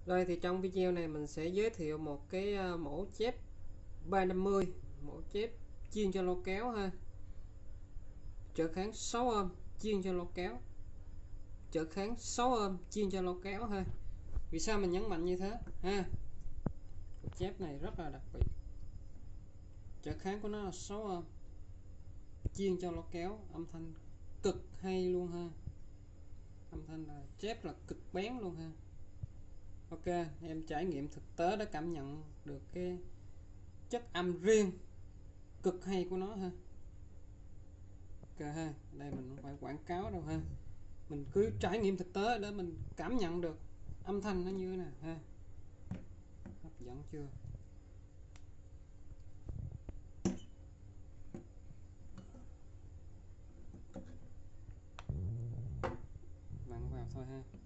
Rồi thì trong video này mình sẽ giới thiệu một cái mẫu chép 350, mẫu chép chuyên cho lôi kéo ha. Trở kháng 6 ohm chuyên cho lôi kéo. Trở kháng 6 ohm chuyên cho lôi kéo ha. Vì sao mình nhấn mạnh như thế ha? Chép này rất là đặc biệt. Trở kháng của nó là 6 ohm, chuyên cho lôi kéo, âm thanh cực hay luôn ha. Âm thanh là chép là cực bén luôn ha. Ok, em trải nghiệm thực tế đã cảm nhận được cái chất âm riêng cực hay của nó ha. Ok ha, đây mình không phải quảng cáo đâu ha, mình cứ trải nghiệm thực tế để mình cảm nhận được âm thanh nó như thế nào ha. Hấp dẫn chưa? Vặn vào thôi ha.